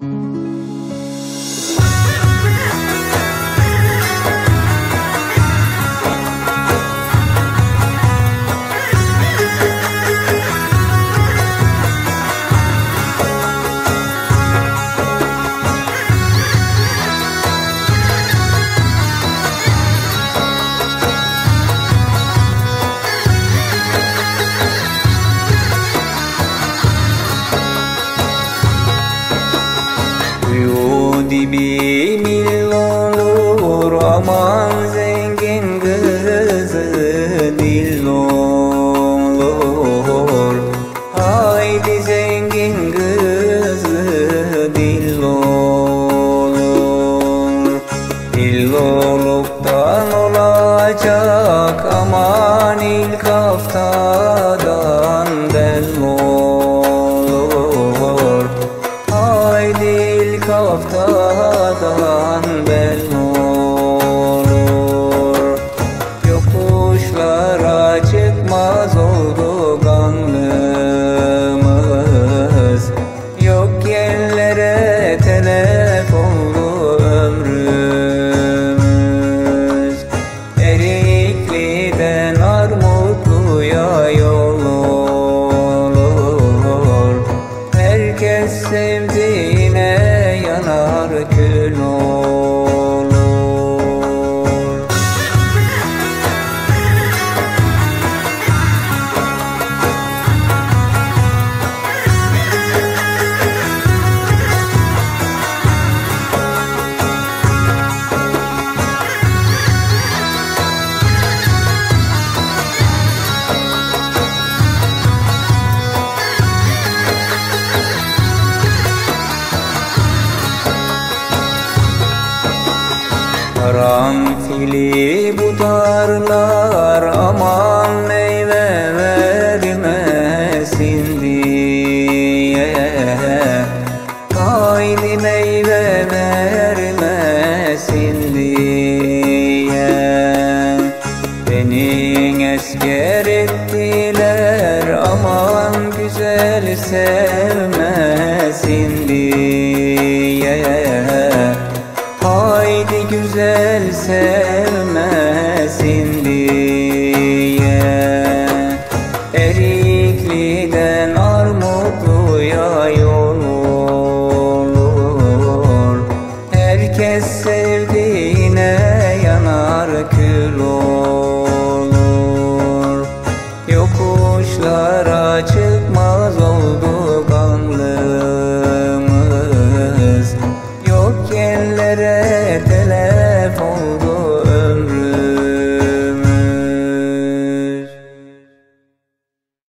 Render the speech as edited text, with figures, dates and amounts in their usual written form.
Dibi milyon olur, aman zengin kızı dil olur. Haydi zengin kızı dil olur. Dil oluptan olacak, aman ilk haftadan belli olur. Haydi ilk haftadan belli olur. Yokuşlara çıkmaz oldu gönlümüz, yok yerlere telef oldu ömrümüz. Erikli'den Armutlu'ya yol olur. Herkes sevdiğine yanar kül olur. Karanfili budarlar, aman meyve vermesin diye. Haydi meyve vermesin diye. Beni esker ettiler, aman güzel sevmesin diye. Haydi güzel sevmesin diye. Erikli'den Armutlu'ya yol olur. Herkes sevdiğine yanar kül olur. Yokuşlara çıkmaz oldu gönlümüz, yok yerlere telef oldu